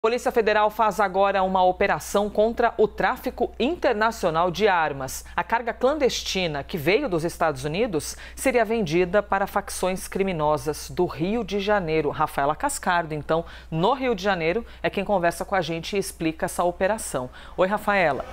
A Polícia Federal faz agora uma operação contra o tráfico internacional de armas. A carga clandestina que veio dos Estados Unidos seria vendida para facções criminosas do Rio de Janeiro. Rafaela Cascardo, então, no Rio de Janeiro, é quem conversa com a gente e explica essa operação. Oi, Rafaela.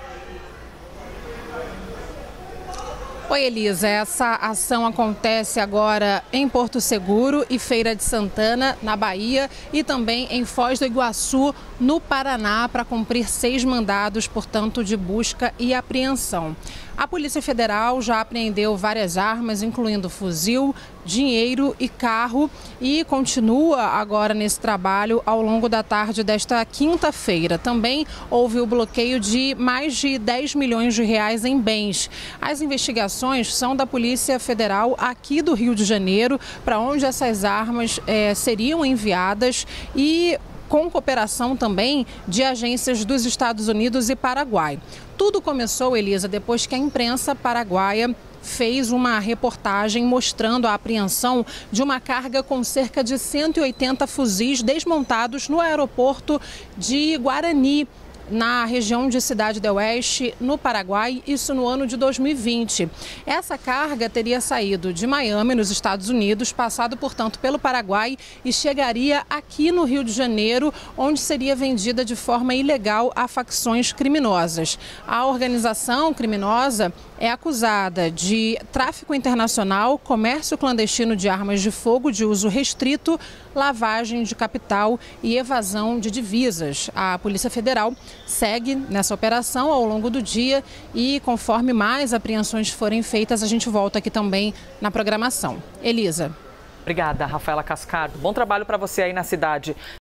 Oi, Elisa. Essa ação acontece agora em Porto Seguro e Feira de Santana, na Bahia, e também em Foz do Iguaçu, no Paraná, para cumprir 6 mandados, portanto, de busca e apreensão. A Polícia Federal já apreendeu várias armas, incluindo fuzil, dinheiro e carro, e continua agora nesse trabalho ao longo da tarde desta quinta-feira. Também houve o bloqueio de mais de 10 milhões de reais em bens. As investigações são da Polícia Federal aqui do Rio de Janeiro, para onde essas armas seriam enviadas, e com cooperação também de agências dos Estados Unidos e Paraguai. Tudo começou, Elisa, depois que a imprensa paraguaia fez uma reportagem mostrando a apreensão de uma carga com cerca de 180 fuzis desmontados no aeroporto de Guarani, na região de Cidade del Oeste, no Paraguai, isso no ano de 2020. Essa carga teria saído de Miami, nos Estados Unidos, passado, portanto, pelo Paraguai e chegaria aqui no Rio de Janeiro, onde seria vendida de forma ilegal a facções criminosas. A organização criminosa é acusada de tráfico internacional, comércio clandestino de armas de fogo de uso restrito, lavagem de capital e evasão de divisas. A Polícia Federal segue nessa operação ao longo do dia e, conforme mais apreensões forem feitas, a gente volta aqui também na programação. Elisa. Obrigada, Rafaela Cascardo. Bom trabalho para você aí na cidade.